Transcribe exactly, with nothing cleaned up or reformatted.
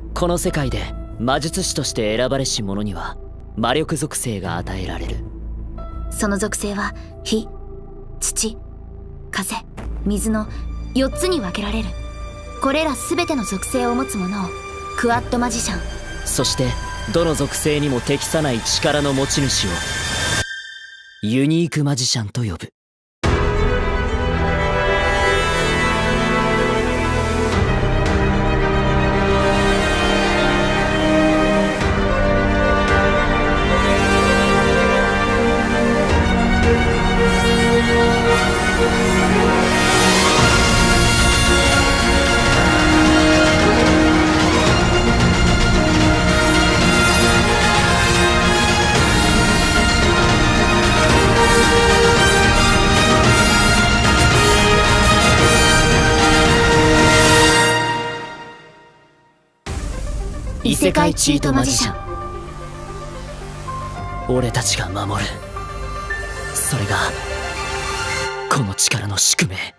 この世界で魔術師として選ばれし者には魔力属性が与えられる。 その属性は火、土、風、水のよっつに分けられる。これら全ての属性を持つ者をクワッドマジシャン、 そしてどの属性にも適さない力の持ち主をユニークマジシャンと呼ぶ。 異世界チートマジシャン。 俺たちが守る、それがこの力の宿命。